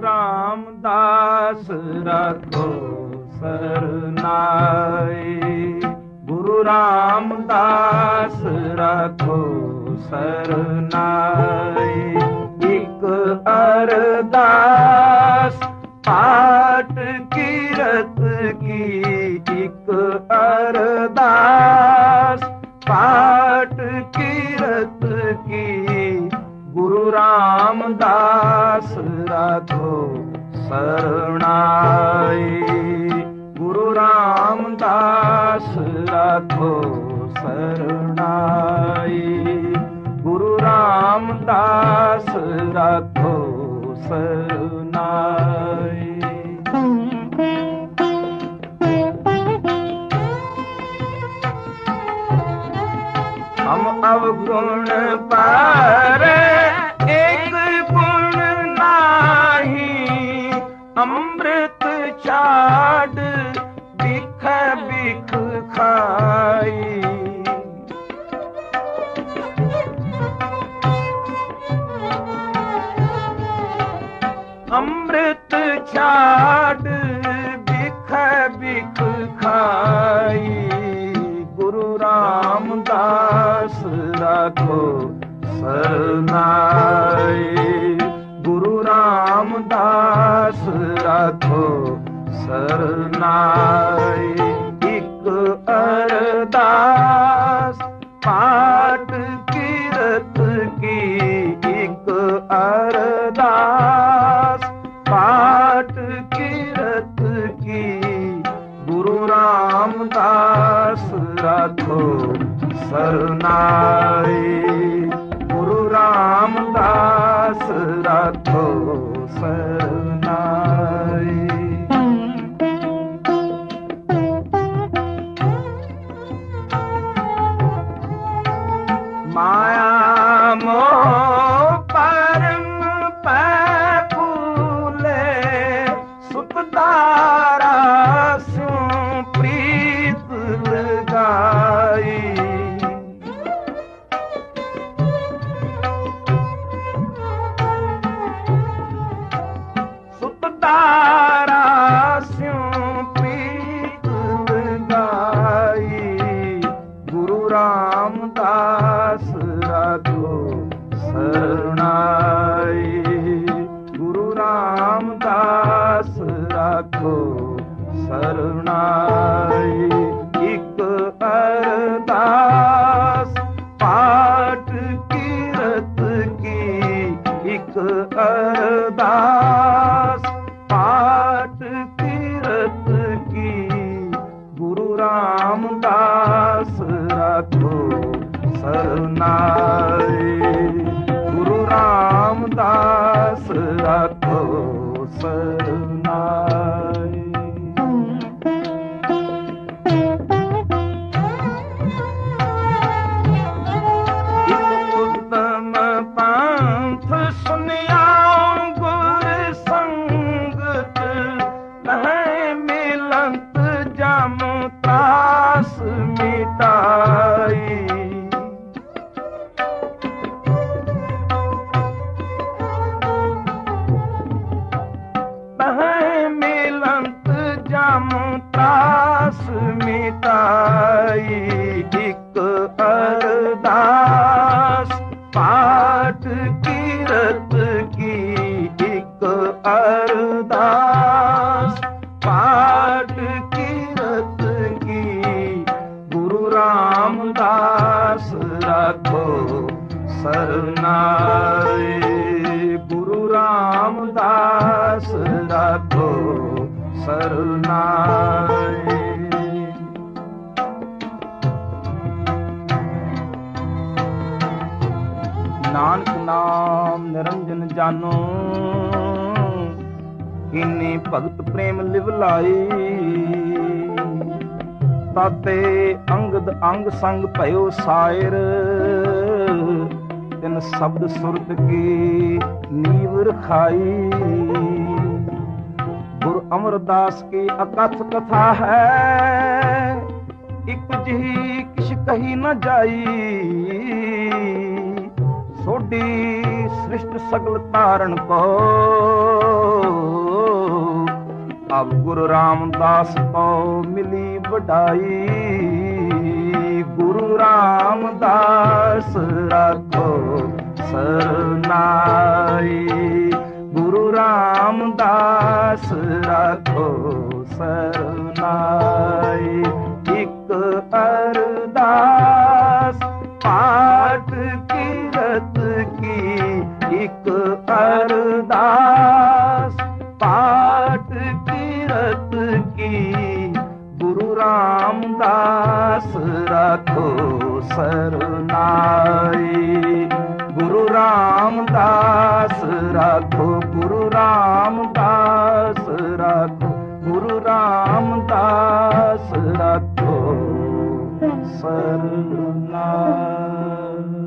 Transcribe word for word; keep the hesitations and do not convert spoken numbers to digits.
रामदास रखो सरनाई, गुरु रामदास रखो सरनाई। एक अरदास पाठ कीरत की, एक अरदास पाठ कीरत की, गुरु रामदास रखो सरनाई, गुरु रामदास रखो सरनाई, गुरु रामदास रखो सरनाई। हम अवगुण पर एक गुण नाही, अमृत छाड़ बिख बिख खाई। अमृत छाड़ बिख बिख खाई, गुरु रामदास रखो सरनाई, गुरु रामदास रखो सरनाई। एक अरदास पाठ कीरत की, एक अरदास पाठ कीरत की, गुरु रामदास रखो सरनाई, गुरु रामदास रखो सरनाई। माया मोह परम पैफूले, सुखदारा स्यों प्रीत लगाई। सुखदारा स्यों प्रीत लगाई, गुरु रामदास रखो सरनाई, गुरु रामदास रखो सरनाई। एक अरदास पाठ कीरत की, एक अरदास पाठ कीरत की, गुरु रामदास रखो सरनाई, गुरु रामदास रखो सरनाई। एक उत्तम पंथ सुनियाऊं गुर संगत, कहें मिलंत जम त्रास मिटाई। मिलंत जम त्रास मिटाई। एक अरदास पाठ कीरत की, एक अरदास पाठ कीरत की, गुरु रामदास रखो सरनाई, गुरु रामदास रखो सरनाई। नानक नाम निरंजन जानो, किन्नी भगत प्रेम लिव लाई। ताते अंगद अंग संग भयो सायर, तिन शब्द सुरत की नीव रखाई। गुरु अमरदास की अकथ कथा है, एक जी किश कही न जाई। सोडी सृष्ट सगल तारण को। अब गुरु रामदास को मिली बढ़ाई, गुरु रामदास राखो सरनाई, गुरु रामदास राखो सरनाई। एक अरदास पाठ कीरत की, एक अरदास पाठ कीरत की, गुरु रामदास राखो सरनाई, गुरु रामदास राखो, गुरु रामदास राखो, गुरु रामदास राखो सरनाई।